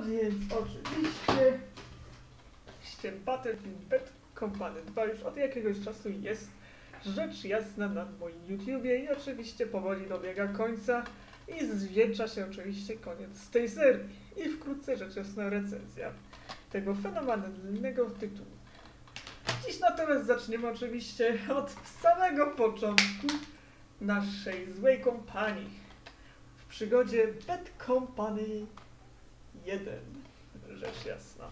więc oczywiście Battlefield Bad Company 2 już od jakiegoś czasu jest rzecz jasna na moim YouTubie i oczywiście powoli dobiega końca i zwieńcza się oczywiście koniec tej serii. I wkrótce rzecz jasna recenzja tego fenomenalnego tytułu. Dziś natomiast zaczniemy oczywiście od samego początku naszej złej kompanii w przygodzie Bad Company 1, rzecz jasna.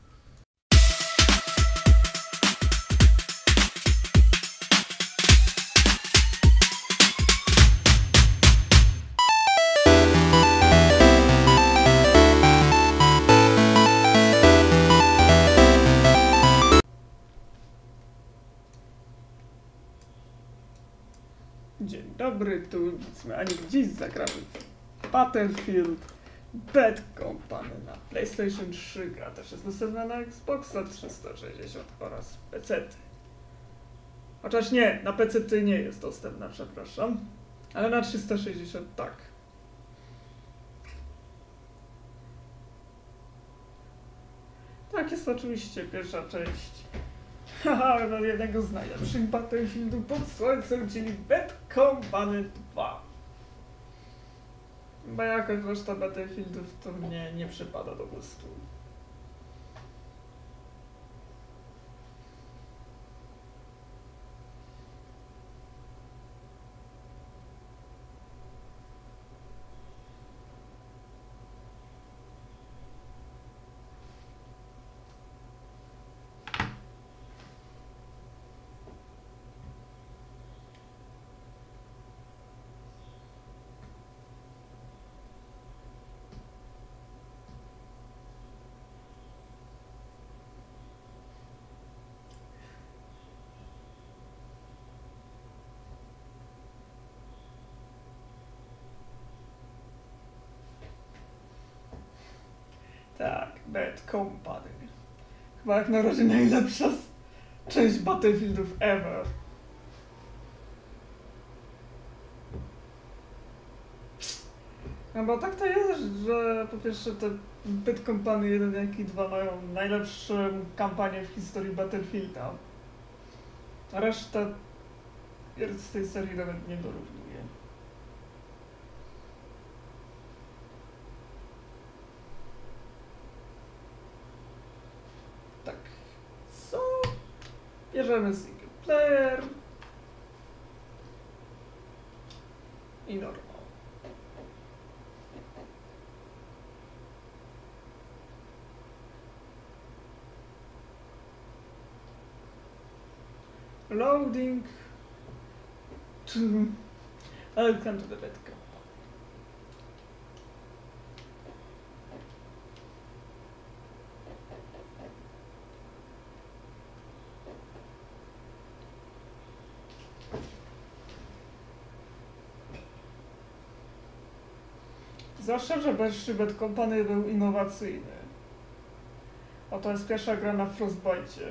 Dzień dobry, tu nic ani dziś zagramy w Battlefield Bad Company na PlayStation 3. Gra też jest dostępna na Xboxa 360 oraz PC. Chociaż nie, na PC nie jest dostępna, przepraszam, ale na 360 tak. Tak, jest oczywiście pierwsza część. Haha, no jednego z najlepszych Battlefieldów pod słońcem, czyli Bad Company 2. Bo jakoś reszta Battlefieldów to mnie nie przypada do gustu. Tak, Bad Company. Chyba jak na razie najlepsza część Battlefieldów ever. No bo tak to jest, że po pierwsze te Bad Company 1 jak i 2 mają najlepszą kampanię w historii Battlefielda. A reszta z tej serii nawet nie dorównuje. Tak. Co? Bierzemy single player i normal. Loading to welcome to the Bad Company. Zwłaszcza, że Bad Company był innowacyjny. Oto jest pierwsza gra na Frostbite.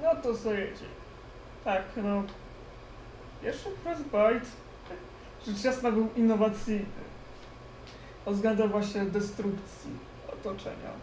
No to co jedzie. Tak, no. Pierwszy Frostbite rzecz jasna był innowacyjny. Pod względem właśnie destrukcji otoczenia.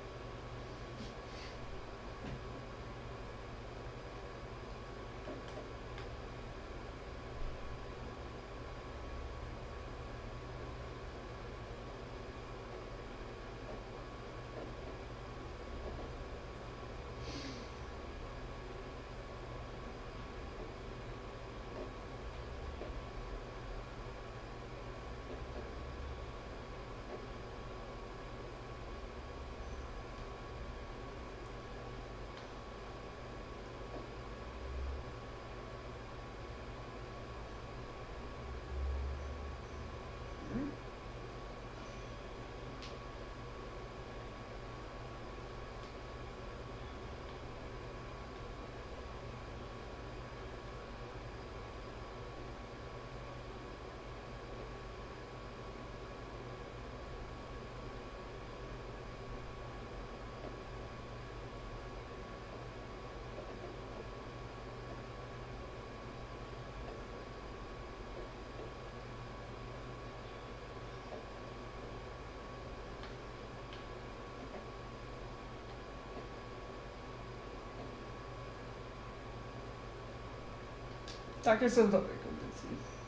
Tak, jestem w dobrej kondycji.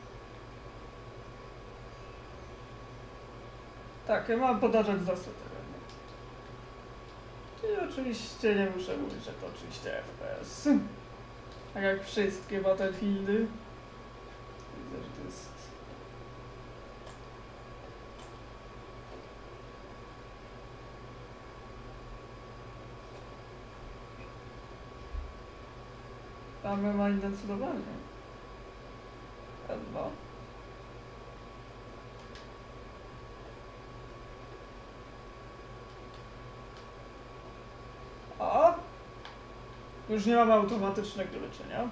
Tak, ja mam podarzać zasad terenu. Czyli oczywiście nie muszę mówić, że to oczywiście FPS. Tak jak wszystkie Battlefieldy. Widzę, że to jest... Mamy ma zdecydowanie. Chyba. A? Już nie mamy automatycznego leczenia.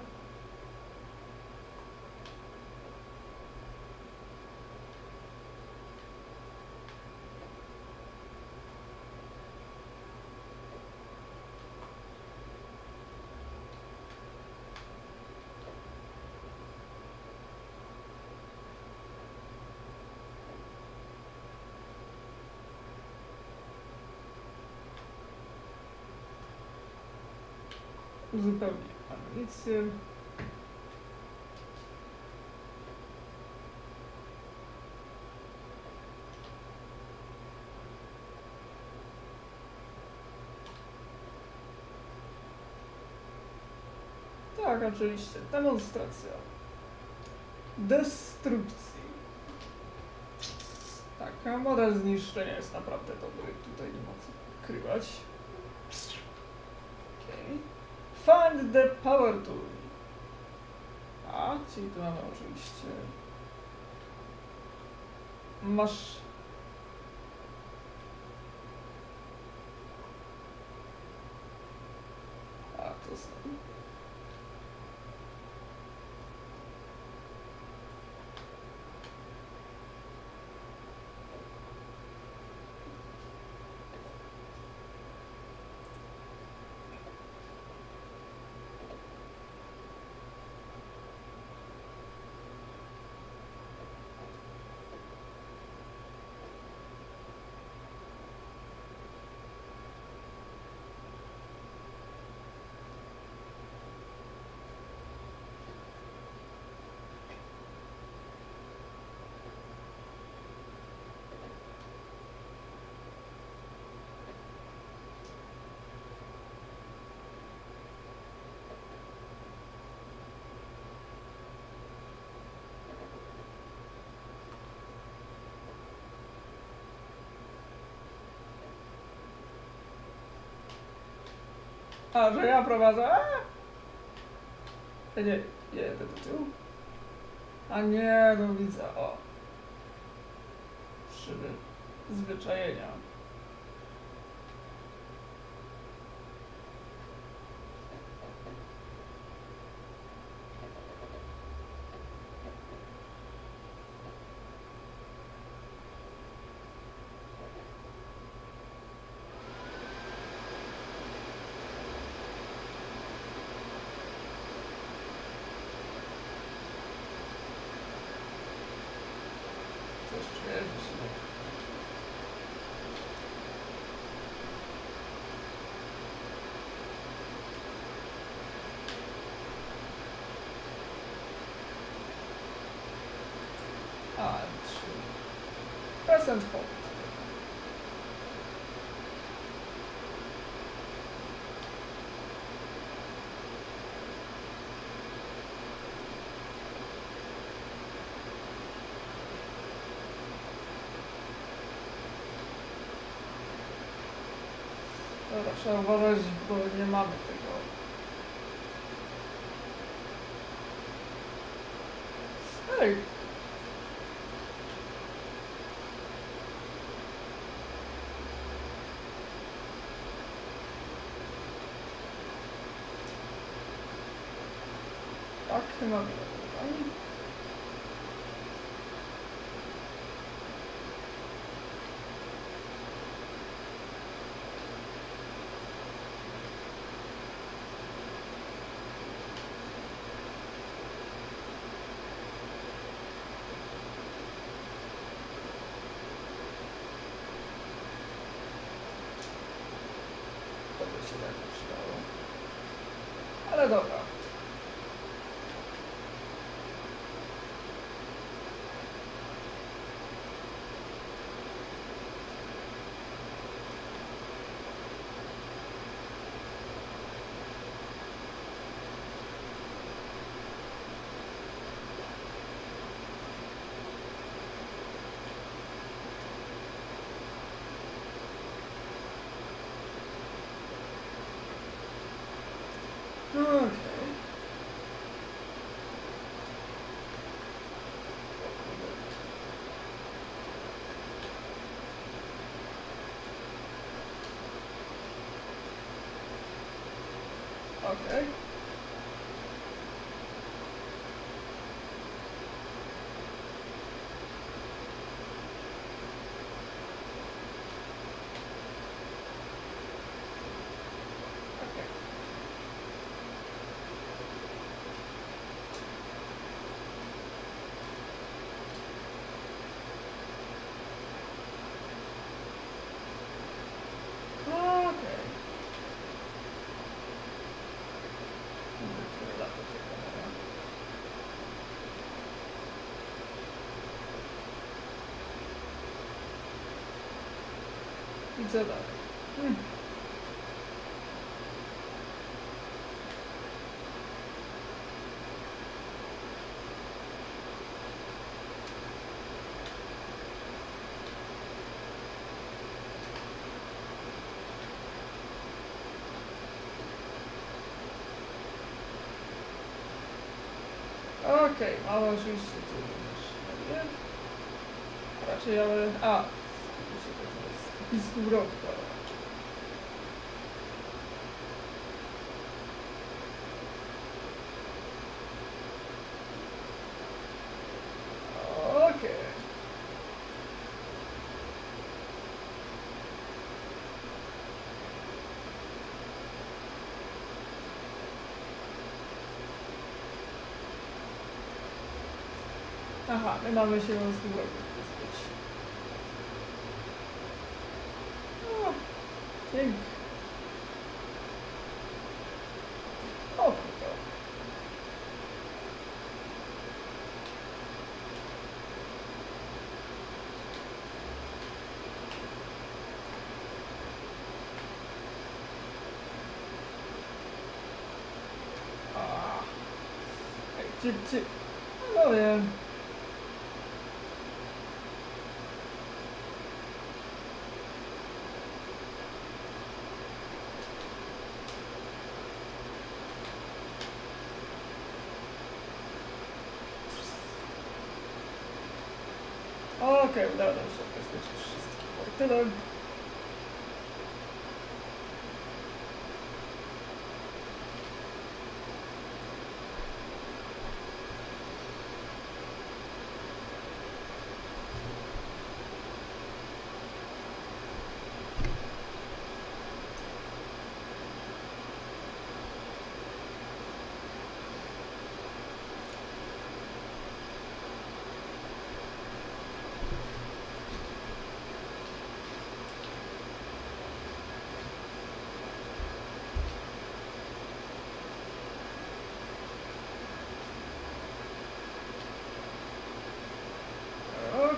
Uzupełnię amunicję. Tak, oczywiście. Demonstracja destrukcji. Tak, a model zniszczenia jest naprawdę dobry. Tutaj nie ma co ukrywać. Okay. Find the power tool. A, czyli tu mamy oczywiście... Masz... A, to są... A, że ja prowadzę? Nie, jedę do tyłu. A nie, no widzę, o. Przyzwyczajenia. and hope. Dobra, trzeba uważać, bo nie mamy tego. Hej! Tak, chyba nie. To by się tak przydało. Ale dobra. Okej. Okej. Okej. Widzę dalej. Okej, mamy oczywiście tu również. Raczej ale... A! Spis urok, dobra. Okej. Aha, my mamy się z urok wyzbyć. O, pięknie. O, kurde. Gdzie? No wiem. Okej, udało nam się ubezpieczyć wszystkie portyle.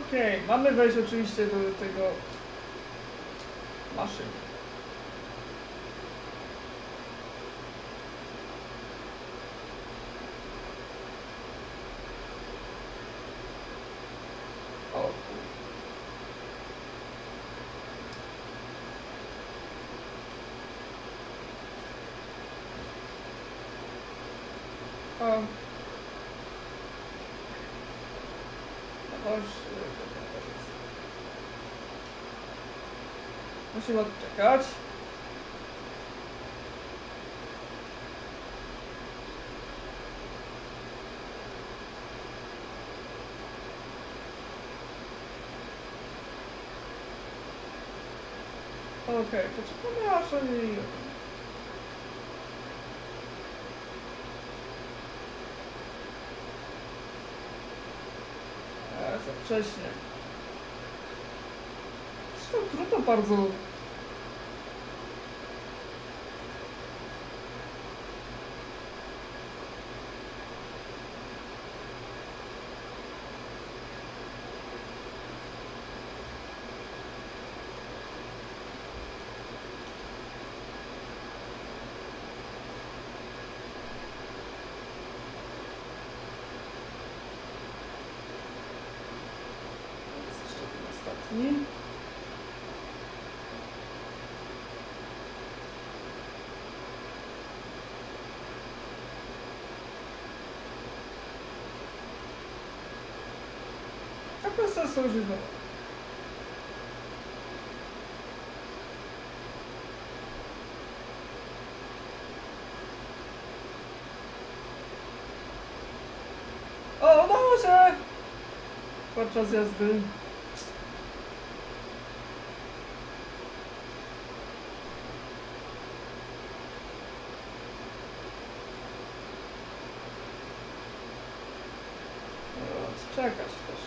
Okej, mamy wejść oczywiście do tego maszyny. O. O. Musimy odczekać. Okej, poczekamy aż oni... Za wcześnie. Zresztą trudno bardzo... Ostatni. A bez sensu używać. O, udało się! Podczas jazdy. Czekać też.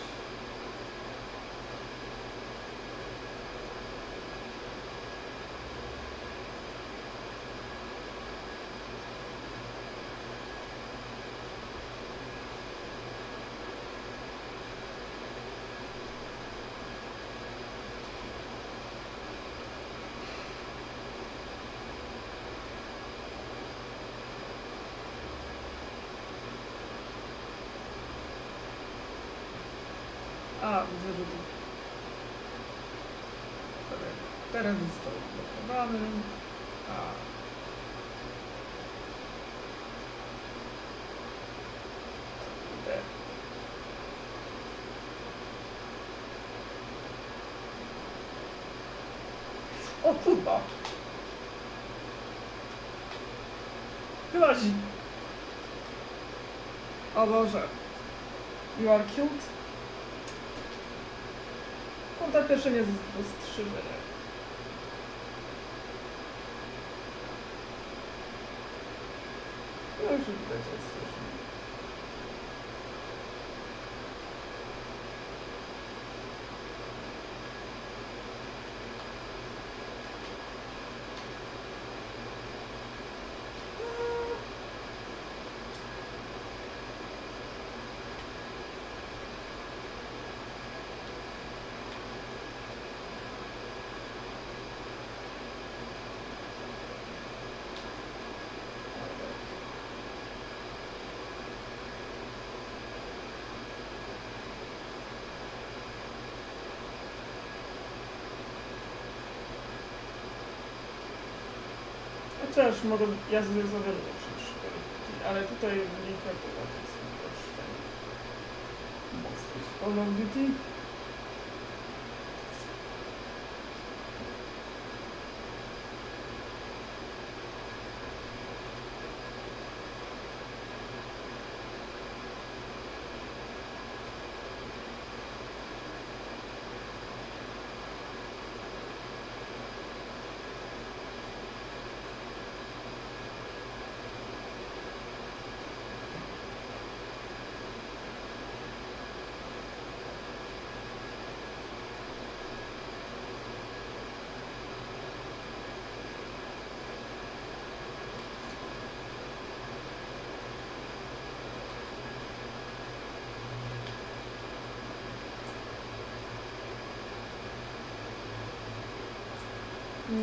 A, widzę, że tu teren został blokowany. A. O kurwa! Wyłazi! O Boże! You are killed? Konta pierwsze nie dostrzeżenie. No już tutaj to jest strasznie. Chociaż model jazdy jest o wiele lepszy niż ale tutaj wynika to ładnie są też ten mocny Call of Duty. No.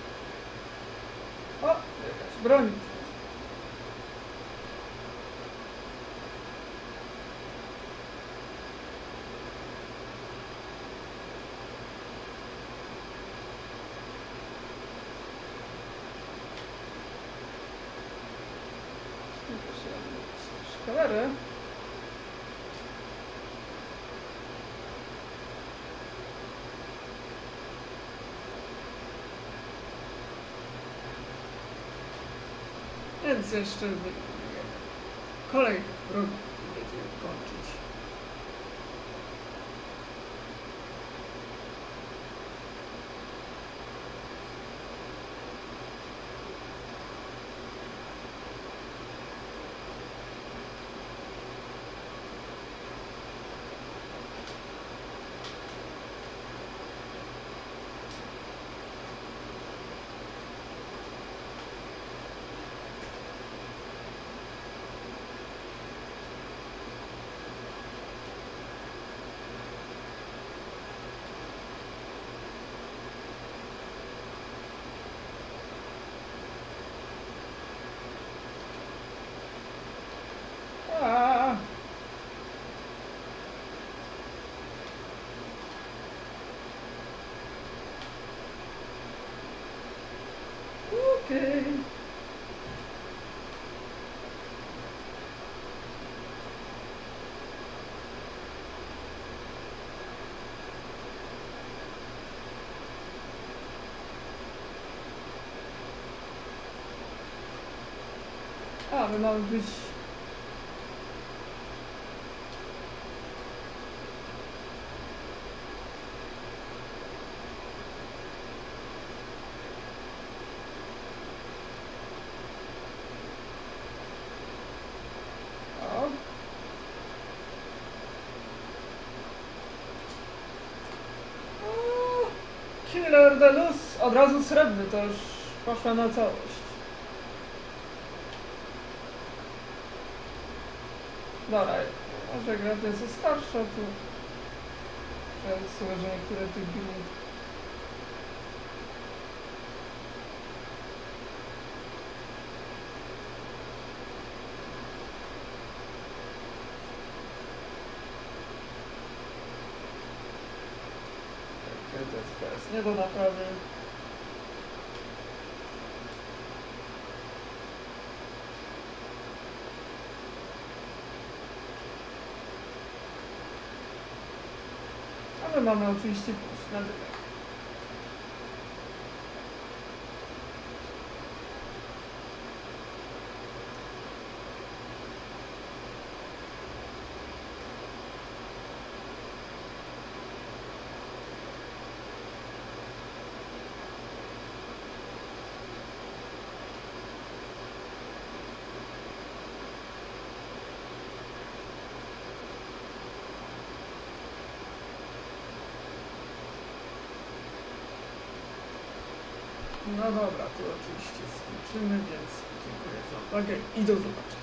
O, jakaś broń. Szkalery. Więc jeszcze kolejny rok będziemy kończyć. Okej. A, my mamy być... Killer Delus, od razu srebrny, to już poszła na całość. Dobra, może gra jest starsza, to słuchaj, że niektóre tych bild. To jest nie do naprawy. Ale mamy oczywiście pójść na dyle. No dobra, tu oczywiście skończymy, więc dziękuję za uwagę i do zobaczenia.